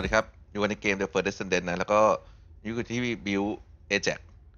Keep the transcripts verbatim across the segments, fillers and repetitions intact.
วัสดีครับอยู่กันในเกม The First Descendant นะแล้วก็อยู่ที่ Build Ajax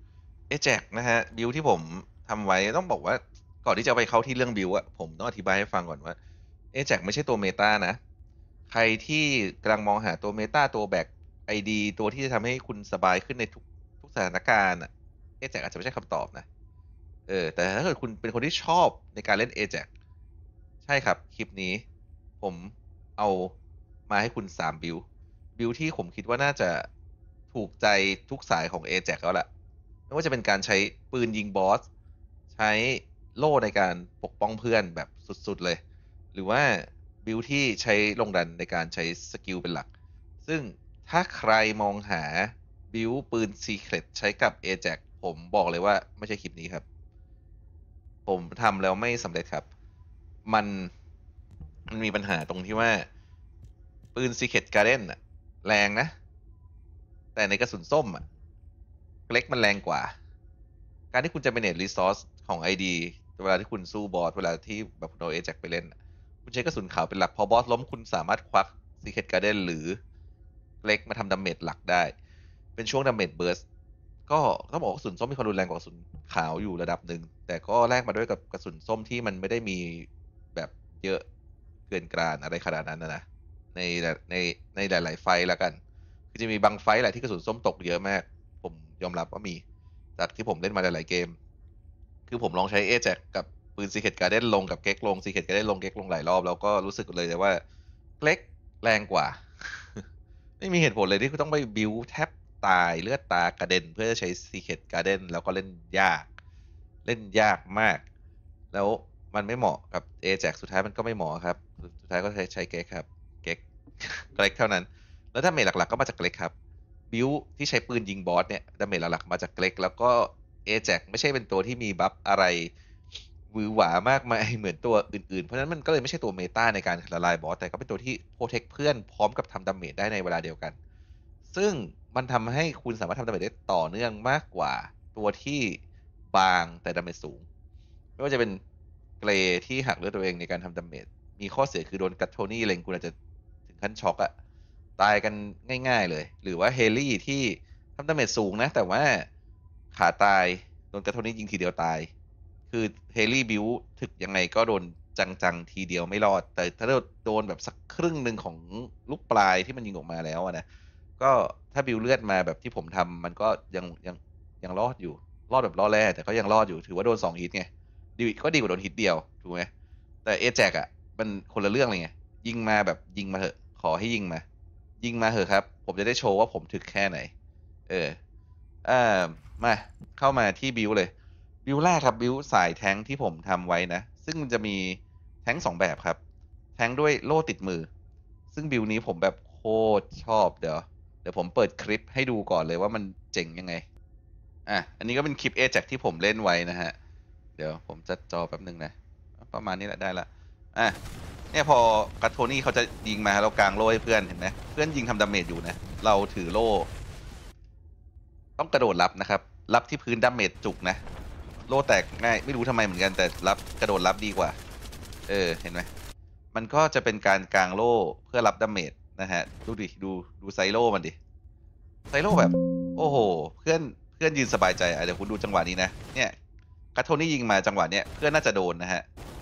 Ajax นะฮะ Build ที่ผมทำไว้ต้องบอกว่าก่อนที่จะไปเข้าที่เรื่อง Build อะผมต้องอธิบายให้ฟังก่อนว่า Ajax ไม่ใช่ตัวเมตานะใครที่กำลังมองหาตัวเมตาตัวแบก ไอ ดี ตัวที่จะทำให้คุณสบายขึ้นในทุกทุกสถานการณ์อะ Ajax อาจจะไม่ใช่คำตอบนะเออแต่ถ้าเกิดคุณเป็นคนที่ชอบในการเล่น Ajax ใช่ครับคลิปนี้ผมเอามาให้คุณสามบิลบิลที่ผมคิดว่าน่าจะถูกใจทุกสายของ Ajax แล้วแหละไม่ว่าจะเป็นการใช้ปืนยิงบอสใช้โล่ในการปกป้องเพื่อนแบบสุดๆเลย หรือว่าบิลที่ใช้ลงดันในการใช้สกิลเป็นหลัก ซึ่งถ้าใครมองหาบิลปืน Secret ใช้กับ Ajax ผมบอกเลยว่าไม่ใช่คลิปนี้ครับ ผมทำแล้วไม่สำเร็จครับ มันมันมีปัญหาตรงที่ว่า ปืน Secret Garden อะแรงนะ แต่ในกระสุนส้มอะเล็กมันแรงกว่า การที่คุณจะ manage resource ของ ไอ ดี เวลาที่คุณสู้บอสเวลาที่แบบโดนเอ a จไปเล่นคุณใช้กระสุนขาวเป็นหลัก พอบอสล้มคุณสามารถควัก Secret Garden หรือเล็กมาทำดาเมจหลักได้ เป็นช่วงดาเมจเบิร์สก็ต้องบอกว่ากระสุนส้มมีความรุนแรงกว่ากระสุนขาวอยู่ระดับหนึ่ง แต่ก็แลกมาด้วยกับกระสุนส้มที่มันไม่ได้มีแบบเยอะเกินกรานอะไรขนาดนั้นนะนะในในในหลายๆไฟแล้วกัน คือจะมีบางไฟแหละที่กระสุนส้มตกเยอะมาก ผมยอมรับว่ามี จากที่ผมเล่นมาหลายๆเกม คือผมลองใช้เอแจ็คกับปืน Secret Garden ลงกับเก๊กลง Secret Garden ลงเก๊กลงหลายรอบแล้วก็รู้สึกเลยว่าเก๊กแรงกว่า ไม่มีเหตุผลเลยที่คุณต้องไปบิวแทบตายเลือดตากระเด็นเพื่อใช้ Secret Garden แล้วก็เล่นยาก เล่นยากมาก แล้วมันไม่เหมาะกับ Ajax สุดท้ายมันก็ไม่เหมาะครับ สุดท้ายก็ใช้ใช้เก๊กครับ เก๊ก เก๊กเท่านั้น แล้วดาเมจหลักๆก็มาจากเก๊กครับ บิวที่ใช้ปืนยิงบอสเนี่ยดาเมจหลักๆมาจากเก๊กแล้วก็ Ajax ไม่ใช่เป็นตัวที่มีบัฟอะไรหวือหวามากมายเหมือนตัวอื่นๆ เพราะฉะนั้นมันก็เลยไม่ใช่ตัวเมตาในการละลายบอสแต่ก็เป็นตัวที่โปรเทคเพื่อนพร้อมกับทำดาเมจได้ในเวลาเดียวกัน ซึ่งมันทำให้คุณสามารถทำดาเมจได้ต่อเนื่องมากกว่าตัวที่บางแต่ดาเมจสูง ไม่ว่าจะเป็นเกรที่หักเลือดตัวเองในการทำดาเมจมีข้อเสียคือโดนกัตโทนี่เล็งคุณอาจจะถึงขั้นช็อกอะตายกันง่ายๆเลย หรือว่าเฮลี่ที่ทำดาเมจสูงนะ แต่ว่าขาตายโดนกัตโทนี่ยิงทีเดียวตาย คือเฮลี่บิวถึกยังไงก็โดนจังๆทีเดียวไม่รอด แต่ถ้าโดนแบบสักครึ่งหนึ่งของลูกปลายที่มันยิงออกมาแล้วนะก็ถ้าบิวเลือดมาแบบที่ผมทำมันก็ยังยังยังรอดอยู่รอดแบบรอดแร่แต่ก็ยังรอดอยู่ถือว่าโดนสองฮิตไงดีก็ดีกว่าโดนฮิตเดียวถูกไหมแต่เอแจกอ่ะมันคนละเรื่องเลยไงยิงมาแบบยิงมาเถอะขอให้ยิงมายิงมาเถอะครับผมจะได้โชว์ว่าผมถึกแค่ไหนเอออ่ามาเข้ามาที่บิวเลยบิวแรกครับบิวสายแท้งที่ผมทำไว้นะซึ่งมันจะมีแท้งสองแบบครับแท้งด้วยโล่ติดมือซึ่งบิวนี้ผมแบบโคตรชอบเดี๋ยวเดี๋ยวผมเปิดคลิปให้ดูก่อนเลยว่ามันเจ๋งยังไง อ่ะ อันนี้ก็เป็นคลิป A จากที่ผมเล่นไว้นะฮะ เดี๋ยวผมจะจอแป๊บหนึ่งนะ ประมาณนี้แหละได้ละ อ่ะ เนี่ยพอกัตโทนี่เขาจะยิงมาเรากางโล่ให้เพื่อนเห็นไหม เพื่อนยิงทำดาเมจอยู่นะ เราถือโล่ ต้องกระโดดรับนะครับ รับที่พื้นดาเมจจุกนะ โล่แตกง่ายไม่รู้ทำไมเหมือนกันแต่รับกระโดดรับดีกว่า เออ เห็นไหม มันก็จะเป็นการกางโล่เพื่อรับดาเมจนะฮะ ดูดิ ดูดูไซโล่มันดิ ไซโล่แบบ โอ้โห เพื่อนเพื่อนยืนสบายใจอ่ะเดี๋ยวคุณดูจังหวะนี้นะ เนี่ยกัตโทนี่ยิงมาจังหวะเนี้ยเพื่อนน่าจะโดนนะฮะ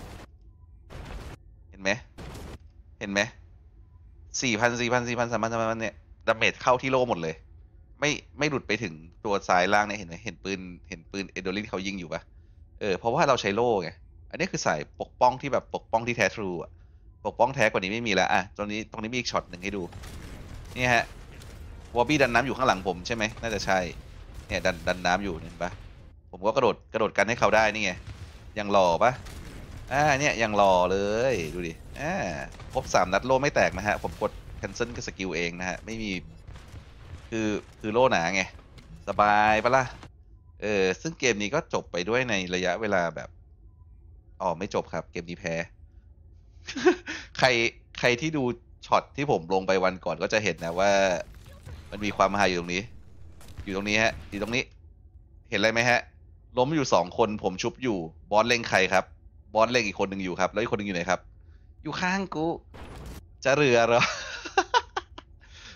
เห็นไหม เห็นไหมสี่พันสี่พันสี่พันสามพันสามพันเนี่ยดาเมจเข้าที่โล่หมดเลย ไม่ไม่หลุดไปถึงตัวซ้ายล่างเนี่ยเห็นไหมเห็นปืนเห็นปืนเอโดลินเขายิงอยู่ปะเออเพราะว่าเราใช้โล่ไง อันนี้คือสายปกป้องที่แบบปกป้องที่แท้ทรูอ่ะปกป้องแท้กว่านี้ไม่มีแล้วอ่ะตรงนี้ตรงนี้มีอีกช็อตหนึ่งให้ดู นี่ฮะวอบบี้ดันน้ำอยู่ข้างหลังผมใช่ไหมน่าจะใช่ เนี่ยดันดันน้ำอยู่เห็นปะผมก็กระโดดกระโดดกันให้เขาได้นี่ไงยังหล่อปะอ่าเนี่ยยังหล่อเลยดูดิอ่าครบสามนัดโล่ไม่แตกนะฮะผมกด cancel กับสกิลเองนะฮะไม่มีคือคือโล่หนาไงสบายปะล่ะเออซึ่งเกมนี้ก็จบไปด้วยในระยะเวลาแบบอ๋อไม่จบครับเกมนี้แพ้ ใครใครที่ดูช็อตที่ผมลงไปวันก่อนก็จะเห็นนะว่ามันมีความฮาอยู่ตรงนี้ อยู่ตรงนี้ฮะอยู่ตรงนี้ เห็นอะไรไหมฮะล้มอยู่สองคนผมชุบอยู่บอสเล็งใครครับบอสเล็งอีกคนหนึ่งอยู่ครับแล้วอีกคนหนึ่งอยู่ไหนครับอยู่ข้างกูจะเหลือเหรอ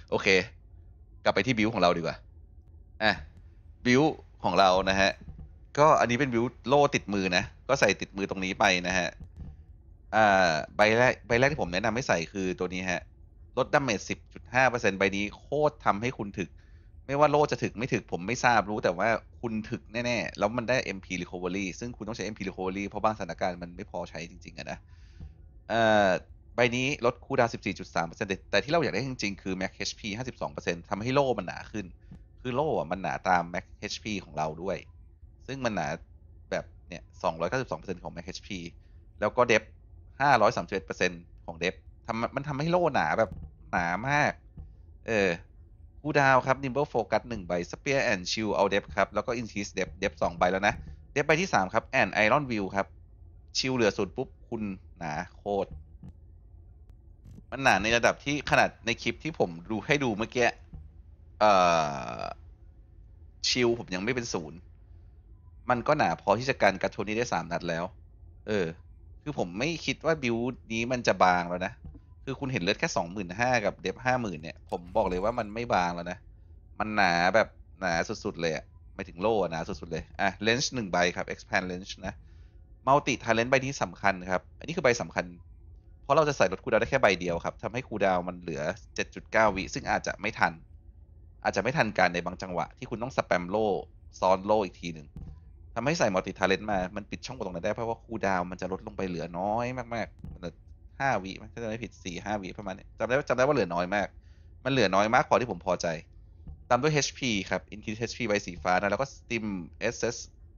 โอเคกลับไปที่บิวของเราดีกว่าอ่ะบิวของเรานะฮะก็อันนี้เป็นบิวโล่ติดมือนะก็ใส่ติดมือตรงนี้ไปนะฮะอ่าใบแรกใบแรกที่ผมแนะนำให้ใส่คือตัวนี้ฮะลดดาเมจ สิบจุดห้าเปอร์เซ็นต์ ใบนี้โคตรทำให้คุณถึกไม่ว่าโล่จะถึกไม่ถึกผมไม่ทราบรู้แต่ว่าคุณถึกแน่ๆแล้วมันได้ เอ็ม พี Recovery ซึ่งคุณต้องใช้ เอ็ม พี Recovery เพราะบางสถานการณ์มันไม่พอใช้จริงๆอะนะเอ่อใบนี้ลดคูลดาวน์ สิบสี่จุดสามเปอร์เซ็นต์ แต่ที่เราอยากได้จริงๆคือ Max เอช พี ห้าสิบสองเปอร์เซ็นต์ ทำให้โล่มันหนาขึ้นคือโล่อะมันหนาตาม Max เอช พี ของเราด้วยซึ่งมันหนาแบบเนี่ย สองร้อยเก้าสิบสองเปอร์เซ็นต์ ของ Max เอช พี แล้วก็เดฟห้าร้อยสามสิบเอ็ดเปอร์เซ็นต์ของเดฟทำมันทำให้โล่หนาแบบหนามากเออคูลดาวน์ครับ Nimble Focus หนึ่งใบ Spear and Shield เอาเดฟครับแล้วก็ Increase เดฟเดฟสองใบแล้วนะเดฟใบที่สามครับ and Iron Will ครับชิลเหลือศูนย์ปุ๊บคุณหนาโคตรมันหนาในระดับที่ขนาดในคลิปที่ผมดูให้ดูเมื่อกี้เอ่อชิลผมยังไม่เป็นศูนย์มันก็หนาพอที่จะกันกัตโทนี่ได้สามนัดแล้วเออคือผมไม่คิดว่าบิวนี้มันจะบางแล้วนะคือคุณเห็นเลือดแค่สองหมื่นห้ากับเดฟห้าหมื่นเนี่ยผมบอกเลยว่ามันไม่บางแล้วนะมันหนาแบบหนาสุดๆเลยอะไม่ถึงโล่หนาสุดๆเลยอ่ะเลนส์หนึ่งใบครับ expand lens นะมัลติทาเลนต์ใบที่สำคัญครับอันนี้คือใบสำคัญเพราะเราจะใส่ลดคูลดาวน์ได้แค่ใบเดียวครับทำให้คูลดาวน์มันเหลือ เจ็ดจุดเก้า วิซึ่งอาจจะไม่ทันอาจจะไม่ทันการในบางจังหวะที่คุณต้องสแปมโล่ซ้อนโล่อีกทีหนึ่ง ทำให้ใส่มัลติทาเลนต์มา มันปิดช่องตรงนั้นได้เพราะว่าคูลดาวน์มันจะลดลงไปเหลือน้อยมากๆมันเหลือห้าวิถ้าจะไม่ผิดสี่ห้าวิประมาณนี้จำได้จำได้ว่าเหลือน้อยมาก มันเหลือน้อยมากพอที่ผมพอใจ ตามด้วย เอช พี ครับ Increase เอช พี ใบสีฟ้านะ แล้วก็ Steam เอส เอส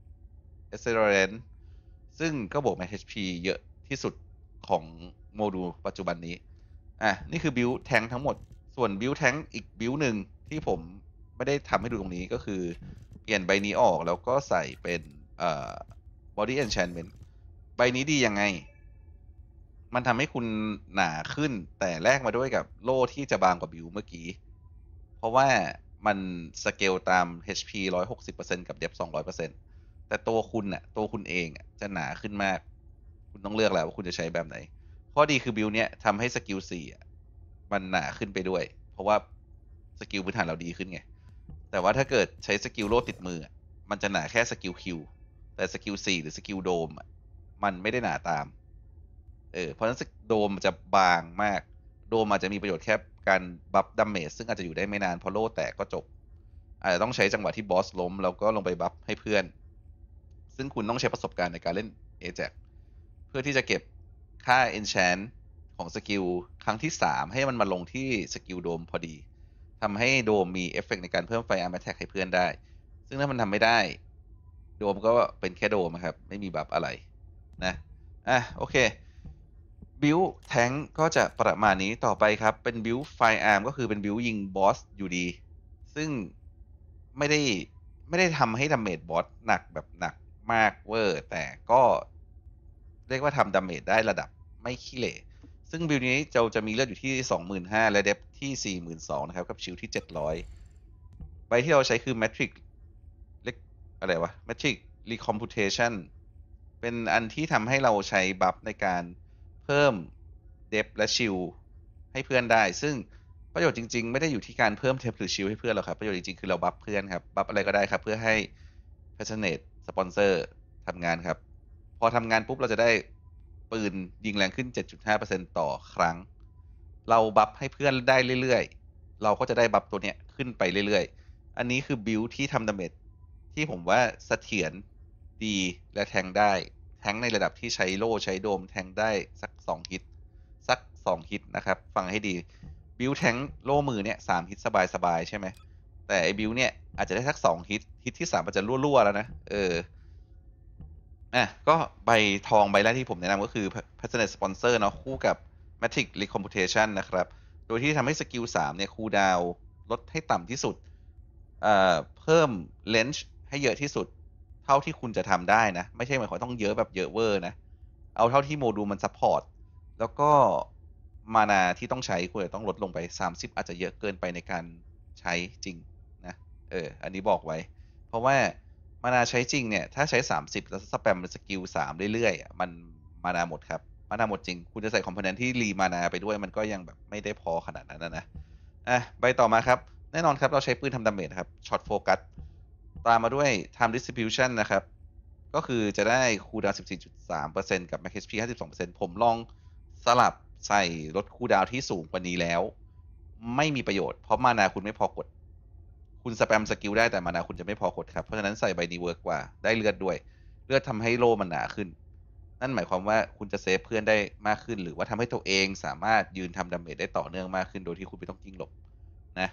Accelerant ซึ่งก็บวกมา เอช พี เยอะที่สุดของโมดูลปัจจุบันนี้ อ่ะ นี่คือบิ l แทงทั้งหมด ส่วนบิ l แทงอีกบิ l หนึ่งที่ผมไม่ได้ทำให้ดูตรงนี้ก็คือ เปลี่ยนใบนี้ออกแล้วก็ใส่เป็นเอ่อ body enchantment ใบนี้ดียังไง มันทำให้คุณหนาขึ้นแต่แลกมาด้วยกับโล่ที่จะบางกว่าบิวเมื่อกี้ เพราะว่ามันสเกลตาม เอช พี หนึ่งร้อยหกสิบเปอร์เซ็นต์ กับ Depth สองร้อยเปอร์เซ็นต์ แต่ตัวคุณน่ะตัวคุณเองอ่ะจะหนาขึ้นมาก คุณต้องเลือกแล้วว่าคุณจะใช้แบบไหน ข้อดีคือบิลเนี้ยทำให้สกิลสี่อ่ะมันหนาขึ้นไปด้วย เพราะว่าสกิลพื้นฐานเราดีขึ้นไง แต่ว่าถ้าเกิดใช้สกิลโล่ติดมืออะมันจะหนาแค่สกิลคิวแต่สกิลสี่หรือสกิลโดมอะมันไม่ได้หนาตาม เออเพราะฉะนั้นโดมมันจะบางมาก โดมอาจจะมีประโยชน์แค่การบัฟดาเมจซึ่งอาจจะอยู่ได้ไม่นานพอโล่แตกก็จบ อาจจะต้องใช้จังหวะที่บอสล้มแล้วก็ลงไปบัฟให้เพื่อน ซึ่งคุณต้องใช้ประสบการณ์ในการเล่น Ajax เพื่อที่จะเก็บค่า Enchant ของสกิลครั้งที่สามให้มันมาลงที่สกิลโดมพอดีทำให้โดมมีเอฟเฟกต์ในการเพิ่มไฟอาร์มแอทแทกให้เพื่อนได้ ซึ่งถ้ามันทำไม่ได้ โดมก็เป็นแค่โดมครับ ไม่มีบัฟอะไรนะอ่ะโอเคบิวแทงก็จะประมาณนี้ต่อไปครับ เป็นบิวไฟอาร์มก็คือเป็นบิวยิงบอสอยู่ดี ซึ่งไม่ได้ไม่ได้ทำให้ดาเมจบอสหนักแบบหนักมากเวอร์ แต่ก็เรียกว่าทำดาเมจได้ระดับไม่ขี้เหร่ซึ่งบิลนี้เราจะมีเลือดอยู่ที่ สองหมื่นห้าพัน และเดฟที่ สี่หมื่นสองพัน นะครับ กับชิลที่ เจ็ดร้อย ใบที่เราใช้คือ Matrix เล็กอะไรวะ Matrix Recomputation เป็นอันที่ทำให้เราใช้บัฟในการเพิ่มเดฟและชิลให้เพื่อนได้ ซึ่งประโยชน์จริงๆ ไม่ได้อยู่ที่การเพิ่มเทปหรือชิลให้เพื่อนหรอกครับ ประโยชน์จริงๆ คือเราบัฟเพื่อนครับ บัฟอะไรก็ได้ครับ เพื่อให้ Passionate Sponsor ทำงานครับ พอทำงานปุ๊บเราจะได้ปืนยิงแรงขึ้น เจ็ดจุดห้าเปอร์เซ็นต์ ต่อครั้ง เราบัฟให้เพื่อนได้เรื่อยๆ เราก็จะได้บัฟตัวเนี้ยขึ้นไปเรื่อยๆ อันนี้คือบิลที่ทำดาเมจที่ผมว่าเสถียรดีและแทงได้ แทงในระดับที่ใช้โล่ใช้โดมแทงได้สักสองฮิตสักสองฮิตนะครับ ฟังให้ดีบิลแทงโล่มือเนี่ยสามฮิตสบายๆใช่ไหม แต่ไอ้บิลเนี่ยอาจจะได้สักสองฮิตฮิตที่สามอาจจะรั่วๆแล้วนะ เออ อ่ะก็ใบทองใบแรกที่ผมแนะนำก็คือ Passionate Sponsor เนาะคู่กับ Matrix Recomputation นะครับ โดยที่ทำให้สกิลสามเนี่ยคูลดาวน์ลดให้ต่ำที่สุดเอ่อเพิ่มเลนจ์ให้เยอะที่สุด เท่าที่คุณจะทำได้นะ ไม่ใช่หมายความต้องเยอะแบบเยอะเวอร์นะ เอาเท่าที่โมดูลมันซัพพอร์ตแล้วก็มานาที่ต้องใช้คุณจะต้องลดลงไป สามสิบ อาจจะเยอะเกินไปในการใช้จริงนะเอออันนี้บอกไว้ เพราะว่ามานาใช้จริงเนี่ย ถ้าใช้ สามสิบ แล้วสแปมเป็นสกิลสามเรื่อยๆมันมานาหมดครับ มานาหมดจริง คุณจะใส่คอมโพเนนต์ที่รีมานาไปด้วยมันก็ยังแบบไม่ได้พอขนาดนั้นนะอ่ะใบต่อมาครับแน่นอนครับเราใช้ปืนทำดาเมจครับช็อตโฟกัสตามมาด้วย time distribution นะครับก็คือจะได้คูลดาวน์ สิบสี่จุดสามเปอร์เซ็นต์ กับ max เอช พี ห้าสิบสองเปอร์เซ็นต์ ผมลองสลับใส่ลดคูลดาวน์ที่สูงกว่านี้แล้วไม่มีประโยชน์เพราะมานาคุณไม่พอกดคุณสแปมสกิลได้แต่มานาคุณจะไม่พอกดครับเพราะฉะนั้นใส่ใบนี้เวิร์กกว่าได้เลือดด้วยเลือดทำให้โล่มันหนาขึ้นนั่นหมายความว่าคุณจะเซฟเพื่อนได้มากขึ้นหรือว่าทำให้ตัวเองสามารถยืนทำดาเมจได้ต่อเนื่องมากขึ้นโดยที่คุณไม่ต้องกิ้งหลบนะ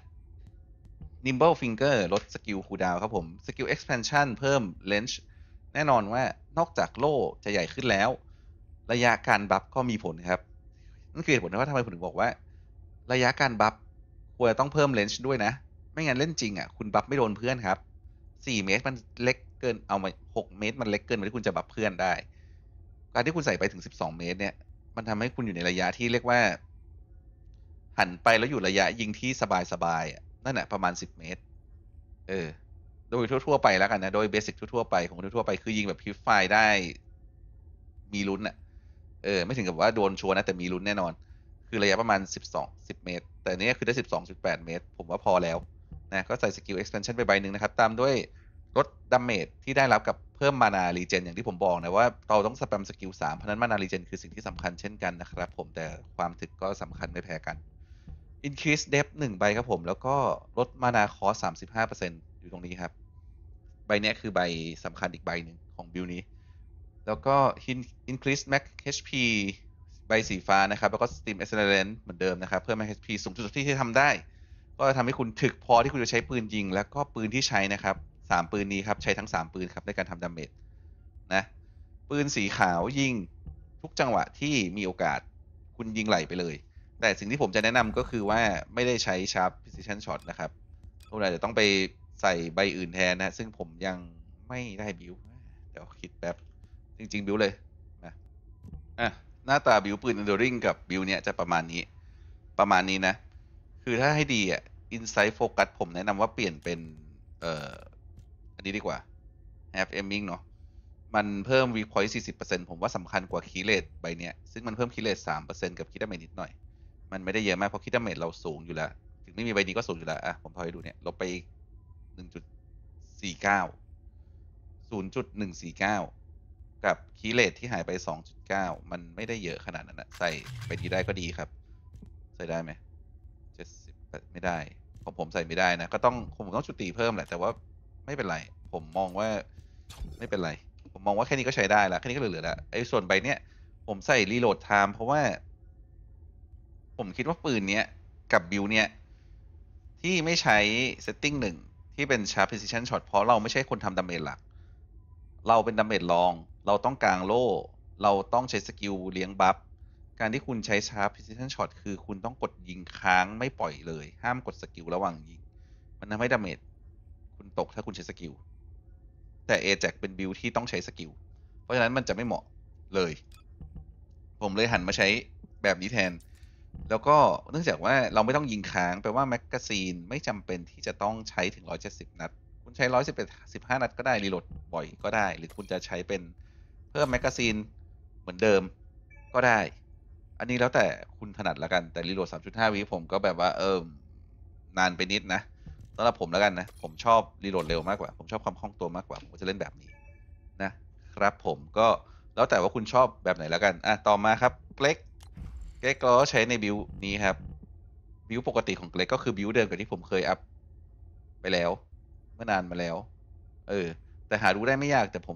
Nimble Finger ลดสกิลคูลดาวน์ครับผมสกิล Expansion เพิ่ม Range แน่นอนว่านอกจากโล่จะใหญ่ขึ้นแล้วระยะการบัฟก็มีผลครับนั่นคือเหตุผลว่าทำไมผมถึงบอกว่าระยะการบัฟควรต้องเพิ่ม Range ด้วยนะไม่งั้นเล่นจริงอ่ะคุณบัฟไม่โดนเพื่อนครับสี่เมตรมันเล็กเกินเอามาหกเมตรมันเล็กเกินไปที่คุณจะบัฟเพื่อนได้การที่คุณใส่ไปถึงสิบสองเมตรเนี่ยมันทำให้คุณอยู่ในระยะที่เรียกว่าหันไปแล้วอยู่ระยะยิงที่สบายๆนั่นแหละประมาณสิบเมตรเออโดยทั่วๆไปแล้วกันนะโดยเบสิกทั่วๆไปของทั่วๆไปคือยิงแบบพิฟไฟได้มีลุ้นอ่ะเออไม่ถึงกับว่าโดนชัวร์นะแต่มีลุ้นแน่นอนคือระยะประมาณสิบสอง สิบเมตรแต่เนี้ยคือได้ สิบสองจุดแปด เมตรผมว่าพอแล้วนะก็ใส่สกิล expansion ไปใบหนึ่งนะครับตามด้วยลดดาเมจที่ได้รับกับเพิ่มมานารีเจนอย่างที่ผมบอกนะว่าเราต้องสแปมสกิลสามเพราะนั้นมานารีเจนคือสิ่งที่สำคัญเช่นกันนะครับผมแต่ความถึกก็สำคัญไม่แพ้กัน increase depth หนึ่งใบครับผมแล้วก็ลดมานาคอส สามสิบห้าเปอร์เซ็นต์ อยู่ตรงนี้ครับใบเนี้ยคือใบสำคัญอีกใบหนึ่งของบิลนี้แล้วก็ increase max เอช พี ใบสีฟ้านะครับแล้วก็ steam accelerant เหมือนเดิมนะครับเพิ่ม max เอช พี สูงสุดที่ที่ทำได้ก็จะทำให้คุณถึกพอที่คุณจะใช้ปืนยิงแล้วก็ปืนที่ใช้นะครับสามปืนนี้ครับใช้ทั้งสามปืนครับในการทำดาเมจนะปืนสีขาวยิงทุกจังหวะที่มีโอกาสคุณยิงไหลไปเลยแต่สิ่งที่ผมจะแนะนำก็คือว่าไม่ได้ใช้ sharp precision shot นะครับคุณอาจจะต้องไปใส่ใบอื่นแทนนะซึ่งผมยังไม่ได้บิวเดี๋ยวคิดแบบจริงๆบิวเลยนะอ่ะหน้าตาบิวปืน enduring กับบิวเนี่ยจะประมาณนี้ประมาณนี้นะคือถ้าให้ดีอ่ะ insight focus ผมแนะนำว่าเปลี่ยนเป็นเอ่ออันนี้ดีกว่า half aiming เนาะมันเพิ่ม weak point สี่สิบเปอร์เซ็นต์ผมว่าสำคัญกว่า key rate ใบเนี้ยซึ่งมันเพิ่ม key rate สามเปอร์เซ็นต์กับ key damage นิดหน่อยมันไม่ได้เยอะมากเพราะ key damage เราสูงอยู่แล้วถึงไม่มีใบนี้ก็สูงอยู่แล้วอ่ะผมทอยให้ดูเนี่ยลบไปอีกหนึ่งจุดสี่เก้า ศูนย์จุดหนึ่งสี่เก้ากับคีย์เรทที่หายไปสองจุดเก้ามันไม่ได้เยอะขนาดนั้นนะใส่ไปดีได้ก็ดีครับใส่ได้ไหมเจ็ดสิบไม่ได้ของผมใส่ไม่ได้นะก็ต้องผมต้องจุติเพิ่มแหละแต่ว่าไม่เป็นไรผมมองว่าไม่เป็นไรผมมองว่าแค่นี้ก็ใช้ได้แล้วแค่นี้ก็เหลือๆแล้วไอ้ส่วนใบเนี้ยผมใส่รีโหลดไทม์เพราะว่าผมคิดว่าปืนเนี้ยกับบิลเนี้ยที่ไม่ใช้เซตติ้งหนึ่งที่เป็นชาร์ป precision shot เพราะเราไม่ใช่คนทำดาเมจหลัก เราเป็นดาเมจรอง เราต้องกางโล่ เราต้องใช้สกิลเลี้ยงบัฟการที่คุณใช้ชาร์ป precision shot คือคุณต้องกดยิงค้างไม่ปล่อยเลย ห้ามกดสกิลระหว่างยิง มันทำให้ดาเมจคุณตกถ้าคุณใช้สกิล แต่ เอ แจก เป็นบิลที่ต้องใช้สกิล เพราะฉะนั้นมันจะไม่เหมาะเลย ผมเลยหันมาใช้แบบนี้แทน แล้วก็เนื่องจากว่าเราไม่ต้องยิงค้างแปลว่าแมกกาซีนไม่จำเป็นที่จะต้องใช้ถึงหนึ่งร้อยเจ็ดสิบนัด คุณใช้หนึ่งร้อยสิบเอ็ด สิบห้านัดก็ได้รีโหลดบ่อยก็ได้ หรือคุณจะใช้เป็นเพิ่มแมกกาซีนเหมือนเดิมก็ได้ อันนี้แล้วแต่คุณถนัดแล้วกัน แต่รีโหลด สามจุดห้า วิผมก็แบบว่าเออนานไปนิดนะสำหรับผมแล้วกันนะ ผมชอบรีโหลดเร็วมากกว่า ผมชอบความคล่องตัวมากกว่า ผมก็จะเล่นแบบนี้นะครับผมก็แล้วแต่ว่าคุณชอบแบบไหนแล้วกันอ่ะต่อมาครับเกล็กเกล็กก็ใช้ในบิวนี้ครับบิวปกติของเกล็กก็คือบิวเดิมกับที่ผมเคยอัพไปแล้วเมื่อนานมาแล้วเออแต่หาดูได้ไม่ยากแต่ผม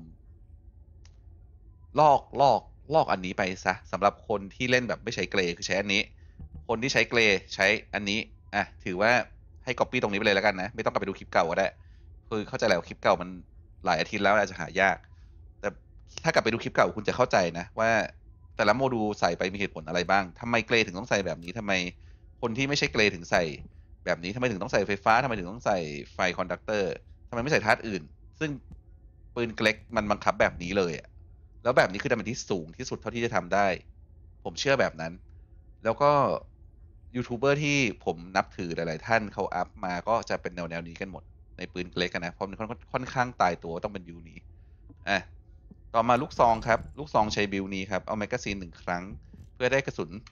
ลอกลอกลอกอันนี้ไปซะสำหรับคนที่เล่นแบบไม่ใช้เกรคือใช้อันนี้ คนที่ใช้เกรใช้อันนี้อ่ะถือว่าให้ copy ตรงนี้ไปเลยแล้วกันนะไม่ต้องกลับไปดูคลิปเก่าก็ได้คือเข้าใจแล้วคลิปเก่ามันหลายอาทิตย์แล้วอาจจะหายากแต่ถ้ากลับไปดูคลิปเก่าคุณจะเข้าใจนะว่าแต่ละโมดูลใส่ไปมีเหตุผลอะไรบ้างทำไมเกรถึงต้องใส่แบบนี้ทำไมคนที่ไม่ใช่เกรถึงใส่แบบนี้ทำไมถึงต้องใส่ไฟฟ้าทำไมถึงต้องใส่ไฟคอนดักเตอร์ทำไมไม่ใส่ธาตุอื่นซึ่งปืนเกล็กมันบังคับแบบนี้เลยอะแล้วแบบนี้คือดาเมจที่สูงที่สุดเท่าที่จะทำได้ ผมเชื่อแบบนั้น แล้วก็ยูทูบเบอร์ที่ผมนับถือหลาย ๆ ท่านเขาอัพมาก็จะเป็นแนวแนวนี้กันหมดในปืนเล็กกันนะเพราะมันค่อนค่อนข้างตายตัวต้องเป็นบิวนี้อ่ะต่อมาลูกซองครับ ลูกซองใช้บิวนี้ครับ เอาแมกกาซีนหนึ่งครั้ง เพื่อได้กระสุน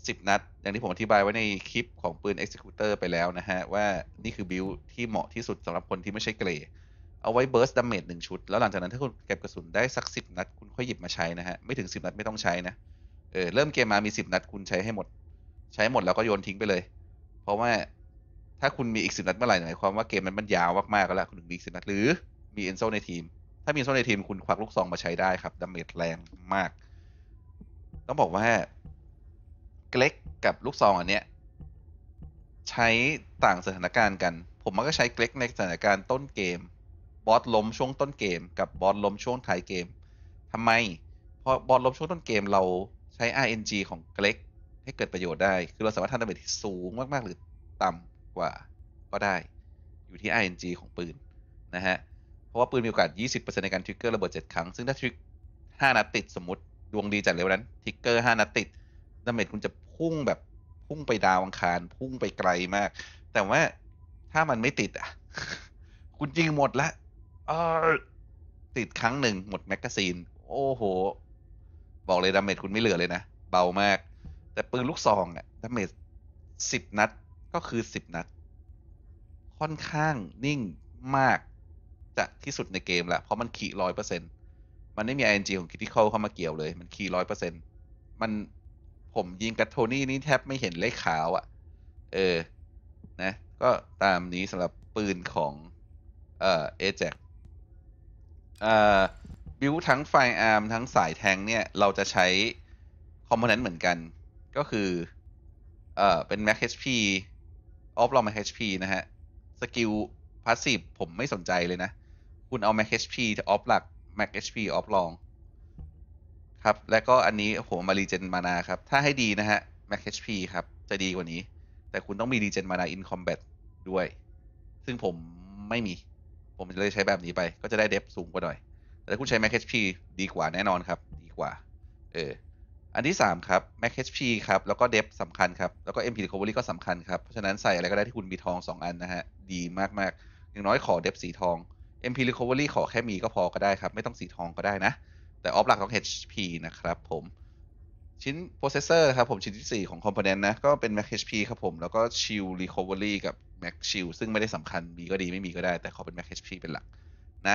สิบนัดอย่างที่ผมอธิบายไว้ในคลิปของปืน Executor ไปแล้วนะฮะว่านี่คือบิลที่เหมาะที่สุดสำหรับคนที่ไม่ใช่เกรย์เอาไว้ burst damage หนึ่งชุดแล้วหลังจากนั้นถ้าคุณเก็บกระสุนได้สักสิบนัดคุณค่อยหยิบมาใช้นะฮะไม่ถึงสิบนัดไม่ต้องใช้นะเออเริ่มเกมมามีสิบนัดคุณใช้ให้หมดใช้หมดแล้วก็โยนทิ้งไปเลยเพราะว่าถ้าคุณมีอีกสิบนัดเมื่อไหร่หมายความว่าเกมมันมันยาวมากๆแล้วคุณถึงมีอีกสิบนัดหรือมีเอนโซในทีมถ้ามีเอนโซในทีมคุณควักลูกซองมาใช้ได้ครับดาเมจแรงมากต้องบอกว่าเกล็กกับลูกซองอันเนี้ยใช้ต่างสถานการณ์กันผมมักจะใช้เกล็กในสถานการณ์ต้นเกมบอสล้มช่วงต้นเกมกับบอสล้มช่วงท้ายเกมทำไมเพราะบอสล้มช่วงต้นเกมเราใช้ อาร์ เอ็น จี ของเกล็กให้เกิดประโยชน์ได้คือเราสามารถทำดาเมจที่สูงมากๆหรือต่ำกว่าก็ได้อยู่ที่ อาร์ เอ็น จี ของปืนนะฮะเพราะว่าปืนมีโอกาส ยี่สิบเปอร์เซ็นต์ ในการทริกเกอร์ระเบิดเจ็ดครั้งซึ่งถ้าทริกห้านัดติดสมมติดวงดีจัดเร็วนั้นทริกเกอร์ห้านัดติดดาเมจคุณจะพุ่งแบบพุ่งไปดาวอังคารพุ่งไปไกลมากแต่ว่าถ้ามันไม่ติดอ่ะ คุณยิงหมดละเออติดครั้งหนึ่งหมดแมกกาซีนโอ้โหบอกเลยดาเมจคุณไม่เหลือเลยนะเบามากแต่ปืนลูกซองอ่ะดาเมจสิบนัดก็คือสิบนัดค่อนข้างนิ่งมากจะที่สุดในเกมละเพราะมันขี่ร้อยเปอร์เซ็นต์มันไม่มี อาร์ เอ็น จี ของ Critical เข้ามาเกี่ยวเลยมันขี่ร้อยเปอร์เซ็นต์มันผมยิงกับโทนี่นี่แทบไม่เห็นเลขขาวอ่ะเออนะก็ตามนี้สำหรับปืนของเอ่อ Ajax เอ่อบิวทั้งไฟอาร์มทั้งสายแทงเนี่ยเราจะใช้คอมโพเนนต์เหมือนกันก็คือเอ่อเป็น Max เอช พี ออฟลอง Max เอช พี นะฮะสกิลพาสซีฟผมไม่สนใจเลยนะคุณเอา Max เอช พี จะออฟหลัก Max เอช พี ออฟลองครับแล้วก็อันนี้ผมมารีเจนมานาครับถ้าให้ดีนะฮะ Max เอช พี ครับจะดีกว่านี้แต่คุณต้องมีรีเจนมานา in combat ด้วยซึ่งผมไม่มีผมเลยใช้แบบนี้ไปก็จะได้เดฟสูงกว่าหน่อยแต่ถ้าคุณใช้ Max เอช พี ดีกว่าแน่นอนครับดีกว่าเอออันที่สามครับ Max เอช พี ครับแล้วก็เดฟสำคัญครับแล้วก็ เอ็ม พี Recovery ก็สำคัญครับเพราะฉะนั้นใส่อะไรก็ได้ที่คุณมีทองสองอันนะฮะดีมากๆอย่างน้อยขอเดฟสีทอง เอ็ม พี Recovery ขอแค่มีก็พอก็ได้ครับไม่ต้องสีทองก็ได้นะแต่ออฟหลักต้อง เอช พี นะครับผมชิ้น processor ครับผมชิ้นที่สี่ของ component นะก็เป็น Max เอช พี ครับผมแล้วก็ Shield Recovery กับ Max Shield ซึ่งไม่ได้สำคัญมีก็ดีไม่มีก็ได้แต่ขอเป็น Max เอช พี เป็นหลักนะ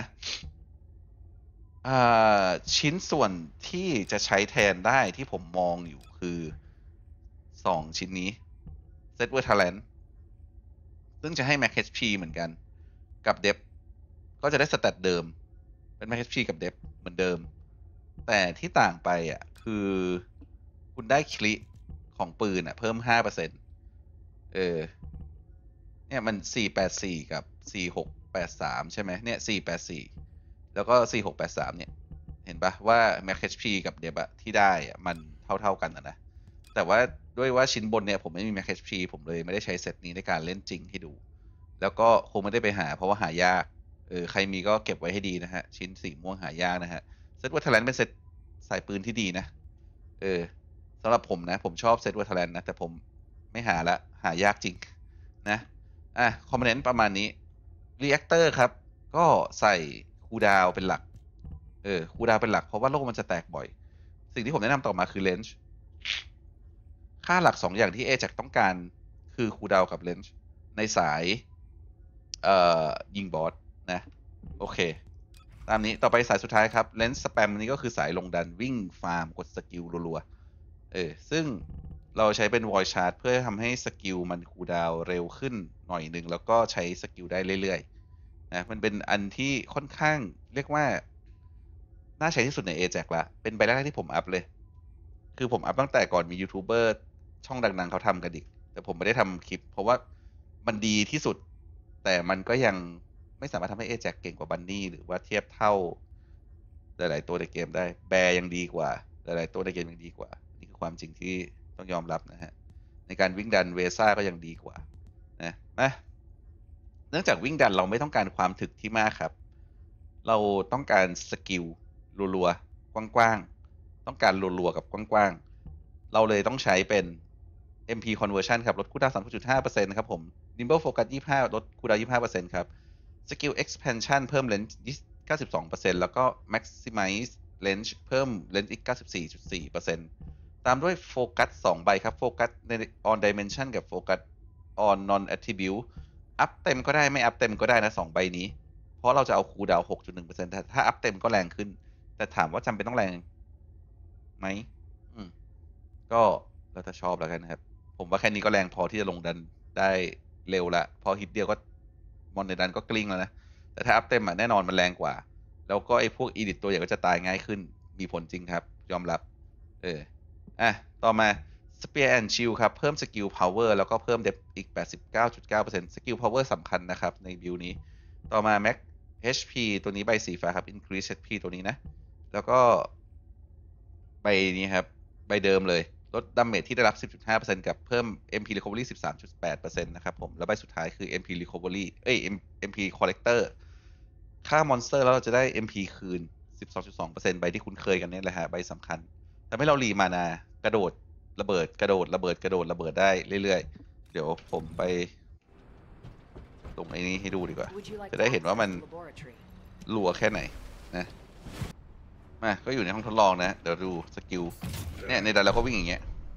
ชิ้นส่วนที่จะใช้แทนได้ที่ผมมองอยู่คือสองชิ้นนี้ Set Word Talent ซึ่งจะให้ Max เอช พี เหมือนกันกับ Depth ก็จะได้สแตทเดิมเป็น Max เอช พี กับ Depth เหมือนเดิมแต่ที่ต่างไปอ่ะคือคุณได้คลิของปืนอ่ะเพิ่ม ห้าเปอร์เซ็นต์ เออเนี่ยมันสี่แปดสี่กับสี่หกแปดสามใช่ไหมเนี่ยสี่แปดสี่แล้วก็สี่หกแปดสามเนี่ยเห็นปะว่า Max เอช พี กับ Depth อะที่ได้อะมันเท่าๆกันนะนะแต่ว่าด้วยว่าชิ้นบนเนี่ยผมไม่มี Max เอช พี ผมเลยไม่ได้ใช้เซตนี้ในการเล่นจริงให้ดูแล้วก็คงไม่ได้ไปหาเพราะว่าหายากเออใครมีก็เก็บไว้ให้ดีนะฮะชิ้นสีม่วงหายากนะฮะเซตวัตเทอร์แลนเป็นเซตสายปืนที่ดีนะเออสำหรับผมนะผมชอบเซตวัตเทอร์แลนนะแต่ผมไม่หาละหายากจริงนะอ่ะคอมโพเนนต์ประมาณนี้รีแอคเตอร์ครับก็ใส่คูลดาวน์เป็นหลักเออคูลดาวน์เป็นหลักเพราะว่าโลกมันจะแตกบ่อยสิ่งที่ผมแนะนำต่อมาคือเลนส์ค่าหลักสองอย่างที่ Ajax ต้องการคือคูลดาวน์กับเลนส์ในสายเอ่อยิงบอสนะโอเคตามนี้ต่อไปสายสุดท้ายครับเลนส์สแปมนี้ก็คือสายลงดันวิ่งฟาร์มกดสกิลรัวๆเออซึ่งเราใช้เป็น voice chart เพื่อทำให้สกิลมันคูลดาวน์เร็วขึ้นหน่อยหนึ่งแล้วก็ใช้สกิลได้เรื่อยๆนะมันเป็นอันที่ค่อนข้างเรียกว่าน่าใช้ที่สุดใน Ajax ละเป็นใบแรกที่ผมอัพเลยคือผมอัพตั้งแต่ก่อนมียูทูบเบอร์ช่องดังๆเขาทำกันอีกแต่ผมไม่ได้ทำคลิปเพราะว่ามันดีที่สุดแต่มันก็ยังไม่สามารถทำให้ Ajax เก่งกว่าบันนี่หรือว่าเทียบเท่าหลายๆตัวในเกมได้แบร์ยังดีกว่าหลายๆตัวในเกมยังดีกว่านี่คือความจริงที่ต้องยอมรับนะฮะในการวิ่งดันเวซ่าก็ยังดีกว่านะนะเนื่องจากวิ่งดันเราไม่ต้องการความถึกที่มากครับเราต้องการสกิลรัวๆกว้างๆต้องการรัวๆกับกว้างๆเราเลยต้องใช้เป็น เอ็ม พี conversion ครับลดคูลดาวน์ สามสิบจุดห้าเปอร์เซ็นต์ ครับผม nimble focus ยี่สิบห้าลดคูลดาวน์ ยี่สิบห้าเปอร์เซ็นต์ ครับ skill expansion เพิ่ม range เก้าสิบสองเปอร์เซ็นต์ แล้วก็ maximize range เพิ่ม range อีก เก้าสิบสี่จุดสี่เปอร์เซ็นต์ตามด้วยโฟกัสสองใบครับโฟกัสใน on dimension กับโฟกัส on non attribute อัพเต็มก็ได้ไม่อัพเต็มก็ได้นะสองใบนี้เพราะเราจะเอาคูลดาวน์ หกจุดหนึ่งเปอร์เซ็นต์ ถ้าถ้าอัพเต็มก็แรงขึ้นแต่ถามว่าจำเป็นต้องแรงไหมอืมก็แล้วแต่ชอบแล้วกันนะครับผมว่าแค่นี้ก็แรงพอที่จะลงดันได้เร็วละพอฮิตเดียวก็มอนในดันก็กลิ้งแล้วนะแต่ถ้าอัพเต็มอ่ะแน่นอนมันแรงกว่าแล้วก็ไอ้พวกอีดิตตัวใหญ่ก็จะตายง่ายขึ้นมีผลจริงครับยอมรับเอออ่ะต่อมา Spear and Shield ครับเพิ่มสกิล Power แล้วก็เพิ่ม Depth อีก แปดสิบเก้าจุดเก้าเปอร์เซ็นต์ สกิล Power สำคัญนะครับในบิลนี้ต่อมา Max เอช พี ตัวนี้ใบสีฟ้าครับ Increase เอช พี ตัวนี้นะแล้วก็ใบนี้ครับใบเดิมเลยลดดาเมจที่ได้รับ สิบจุดห้าเปอร์เซ็นต์ กับเพิ่ม เอ็ม พี Recovery สิบสามจุดแปดเปอร์เซ็นต์ นะครับผมแล้วใบสุดท้ายคือ เอ็ม พี Recovery เอ้ย เอ็ม พี Collector ฆ่ามอนสเตอร์แล้วเราจะได้ เอ็ม พี คืน สิบสองจุดสองเปอร์เซ็นต์ ใบที่คุ้นเคยกันนี่แหละฮะใบสำคัญทำให้เรารีมานากระโดดระเบิดกระโดดระเบิดกระโดดระเบิดได้เรื่อยๆเดี๋ยวผมไปตรงไอ้นี้ให้ดูดีกว่าจะได้เห็นว่ามันรัวแค่ไหนนะมาก็อยู่ในห้องทดลองนะเดี๋ยวดูสกิลเนี่ยในดันเราก็วิ่งอย่างเงี้ย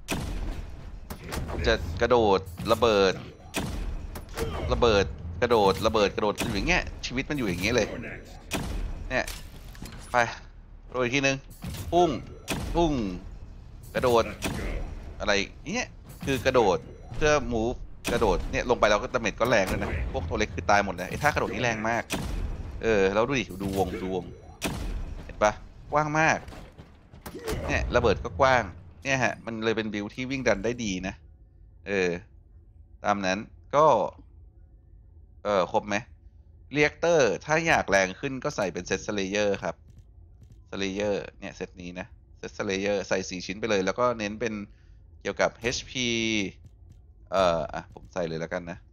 จะกระโดดระเบิดระเบิดกระโดดระเบิดกระโดดอยู่อย่างเงี้ยชีวิตมันอยู่อย่างเงี้ยเลยเนี่ยไปโดยอีกทีนึงปุ้งปุ้งกระโดดอะไรเงี้ยคือกระโดดเพื่อ move กระโดดเนี่ยลงไปแล้วก็ดาเมจก็แรงด้วยนะพวกตัวเล็กคือตายหมดเลยไอ้ท่ากระโดดนี่แรงมากเออแล้วดูดิดูวงดูวงเห็นปะกว้างมากเนี่ยระเบิดก็กว้างเนี่ยฮะมันเลยเป็นบิลที่วิ่งดันได้ดีนะเออตามนั้นก็เออครบไหมเรียกเตอร์ถ้าอยากแรงขึ้นก็ใส่เป็นเซตสเลเยอร์ครับสเลเยอร์เนี่ยเซตนี้นะเซตสเลเยอร์ใส่สี่ชิ้นไปเลยแล้วก็เน้นเป็นเกี่ยวกับ เอช พี เอ่ออ่ะผมใส่เลยแล้วกันนะ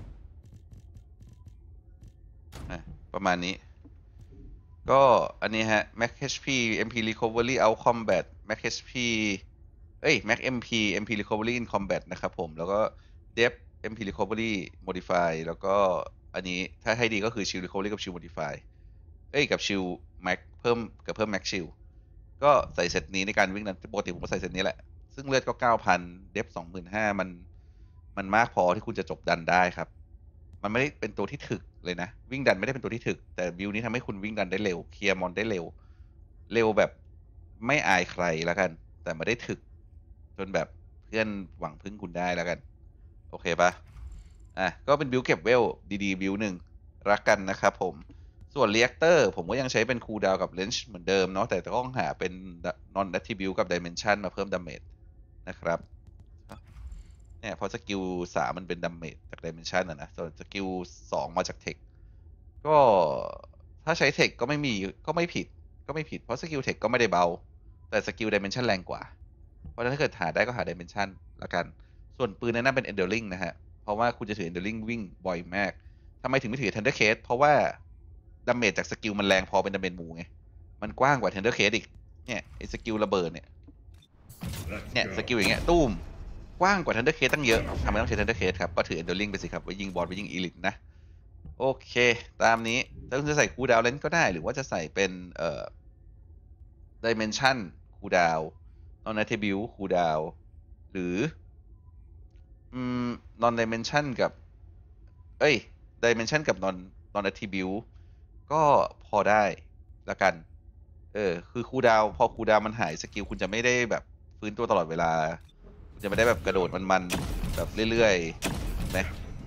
อ่ะประมาณนี้ก็อันนี้ฮะ Max เอช พี เอ็ม พี Recovery Out Combat Max เอช พี เอ้ย Max เอ็ม พี เอ็ม พี Recovery in Combat นะครับผมแล้วก็ Depth เอ็ม พี Recovery Modify แล้วก็อันนี้ถ้าให้ดีก็คือ Shield Recovery กับ Shield Modify เอ้ยกับ Shield Max เพิ่มกับเพิ่ม Max Shield ก็ใส่เซตนี้ในการวิ่งนั้นปกติผมก็ใส่เซตนี้แหละซึ่งเลือดก็ เก้าพัน Depth สองหมื่นห้าพันมันมันมากพอที่คุณจะจบดันได้ครับมันไม่ได้เป็นตัวที่ถึกเลยนะวิ่งดันไม่ได้เป็นตัวที่ถึกแต่บิลนี้ทำให้คุณวิ่งดันได้เร็วเคลียร์มอนได้เร็วเร็วแบบไม่อายใครแล้วกันแต่ไม่ได้ถึกจนแบบเพื่อนหวังพึ่งคุณได้แล้วกันโอเคปะอ่ะก็เป็นบิลเก็บเวลดีๆบิลหนึ่งรักกันนะครับผมส่วนเรียกเตอร์ผมก็ยังใช้เป็นคูลดาวกับเลนจ์เหมือนเดิมเนาะแต่ต้องหาเป็น non attribute กับ dimension มาเพิ่มดาเมจนะครับเนี่ยเพราะสกิลสามมันเป็นดาเมจจาก dimension อะนะส่วนสกิลสองมาจากเทคก็ถ้าใช้เทคก็ไม่มีก็ไม่ผิดก็ไม่ผิดเพราะสกิลเทคก็ไม่ได้เบาแต่สกิล dimension แรงกว่าเพราะฉะนั้นถ้าเกิดหาได้ก็หา dimension ละกันส่วนปืนนั้นเป็น enduring นะฮะเพราะว่าคุณจะถือ enduring วิ่งบ่อยมากทำไมถึงไม่ถือ thunder case เพราะว่าดาเมจจากสกิลมันแรงพอเป็นดาเมจหมู่ไงมันกว้างกว่า thunder case อีกเนี่ยไอ้สกิลระเบิดเนี่ยเนี่ยสกิลอย่างเงี้ยตุ้มกว้างกว่า Thunder Case ตั้งเยอะทำไมต้องใช้ Thunder Case ครับก็ถือ Enduring ไปสิครับไว้ยิงบอสไว้ยิงอีลิทนะโอเคตามนี้ถ้าคุณจะใส่คูลดาวน์เลนก็ได้หรือว่าจะใส่เป็นเอ่อ Dimension คูลดาวน์ Non Attribute คูลดาวน์หรืออืม Non Dimension กับเอ้ย Dimension กับ Non Non Attribute ก็พอได้ละกันเออคือคูลดาวน์พอคูลดาวน์มันหายสกิลคุณจะไม่ได้แบบฟื้นตัวตลอดเวลาคุณจะไม่ได้แบบกระโดดมันๆแบบเรื่อยๆเห็นไหม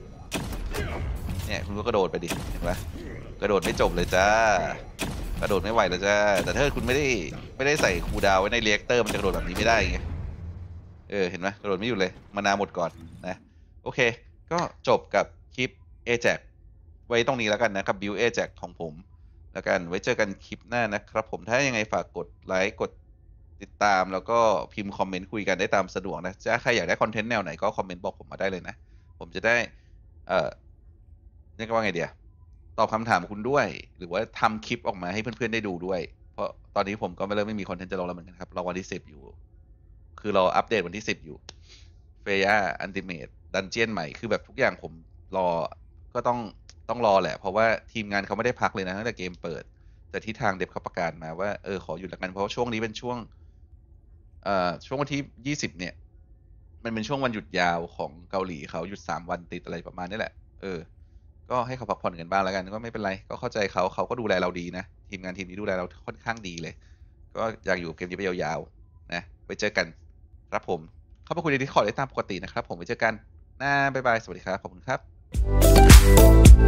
เนี่ยคุณก็กระโดดไปดิเห็นปะกระโดดไม่จบเลยจ้ากระโดดไม่ไหวแล้วจ้าแต่ถ้าคุณไม่ได้ไม่ได้ใส่คูลดาวน์ไว้ในเรียกเตอร์มันจะกระโดดแบบนี้ไม่ได้ไงเออเห็นไหมกระโดดไม่อยู่เลยมานาหมดก่อนนะโอเคก็จบกับคลิป เอ แจ็ค ไว้ตรงนี้แล้วกันนะครับ Build เอ แจ็ค ของผมแล้วกันไว้เจอกันคลิปหน้านะครับผมถ้ายังไงฝากกดไลค์กดติดตามแล้วก็พิมพ์คอมเมนต์คุยกันได้ตามสะดวกนะถ้าใครอยากได้คอนเทนต์แนวไหนก็คอมเมนต์บอกผมมาได้เลยนะผมจะได้เอ่อเรียกว่าไงเดียตอบคำถามคุณด้วยหรือว่าทำคลิปออกมาให้เพื่อนๆได้ดูด้วยเพราะตอนนี้ผมก็ไม่เริ่มไม่มีคอนเทนต์จะลงแล้วเหมือนกันครับเราวันที่สิบอยู่คือเราอัปเดตวันที่สิบอยู่เฟย่าอันติเมตดันเจียนใหม่คือแบบทุกอย่างผมรอก็ต้องต้องรอแหละเพราะว่าทีมงานเขาไม่ได้พักเลยนะตั้งแต่เกมเปิดแต่ที่ทางเดฟเขาประกาศมาว่าเออขอหยุดละกันเพราะว่าช่วงนี้เป็นช่วงเอ่อช่วงวันที่ยี่สิบเนี่ย มันเป็นช่วงวันหยุดยาวของเกาหลีเขาหยุดสามวันติดอะไรประมาณนี้แหละเออก็ให้เขาพักผ่อนกันบ้างแล้วกันก็ไม่เป็นไรก็เข้าใจเขาเขาก็ดูแลเราดีนะทีมงานทีมนี้ดูแลเราค่อนข้างดีเลยก็อยากอยู่เกมนี้ไปยาวๆนะไปเจอกันครับผมเข้ามาคุยใน Discord ได้ตามปกตินะครับผมไปเจอกันนะบ๊ายบายสวัสดีครับขอบคุณครับ